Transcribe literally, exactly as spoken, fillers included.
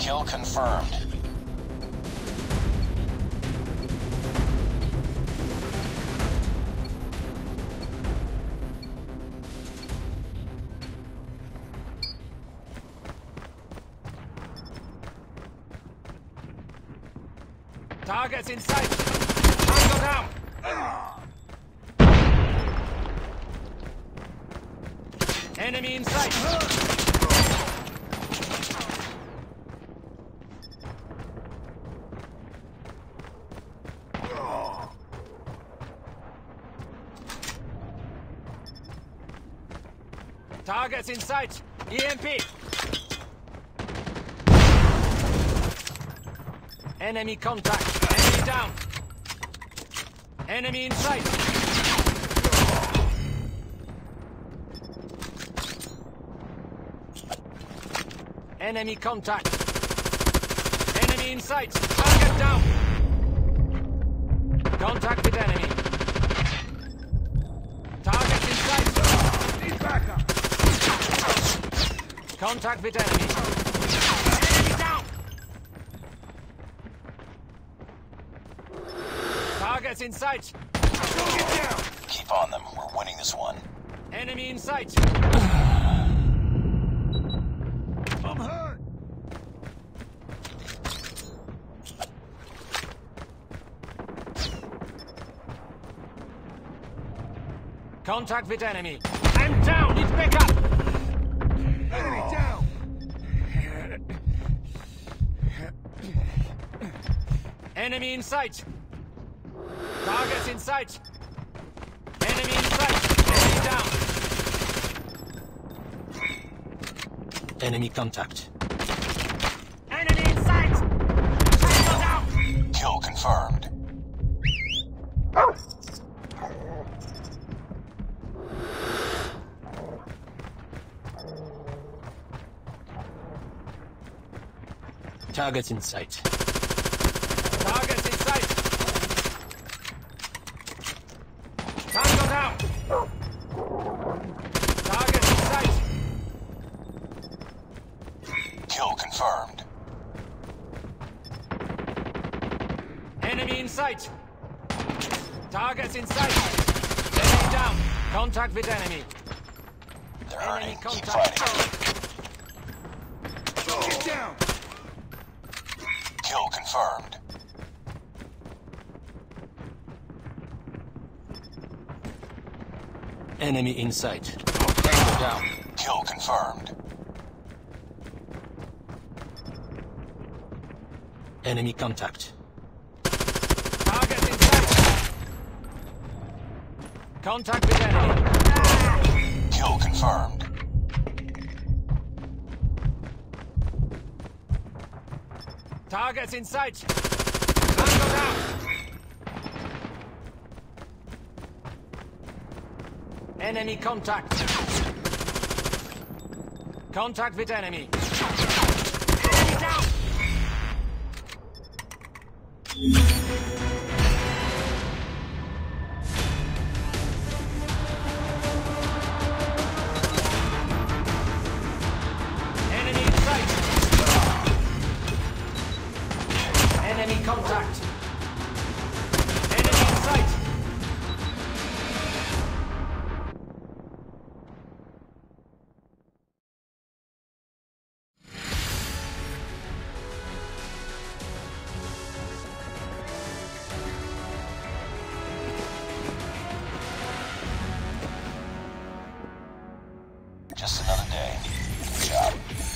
Kill confirmed. Targets in sight. Tango down. Enemy in sight. Targets in sight. E M P. Enemy contact. Enemy down. Enemy in sight. Enemy contact. Enemy in sight. Target down. Contact with enemy. Target in sight. Need backup. Contact with enemy. Enemy down. Targets in sight. Get down. Keep on them. We're winning this one. Enemy in sight. I'm hurt. Contact with enemy. I'm down. Need backup. Enemy down. Enemy in sight. Targets in sight. Enemy in sight. Enemy down. Enemy contact. Enemy in sight. Tango down. Kill confirmed. Targets in sight. Targets in sight. Tango down. Targets in sight. Kill confirmed. Enemy in sight. Targets in sight. Enemy down. Contact with enemy. They're Enemy hurting. Keep contact. fighting. Get down. Kill confirmed. Enemy in sight. Tango down. Kill confirmed. Enemy contact. Target in sight. Contact with enemy. Kill confirmed. Targets in sight. Tango down. Enemy contact. Contact with enemy. Enemy down. Enemy in sight. Enemy contact. Enemy in sight. Just another day. Good job.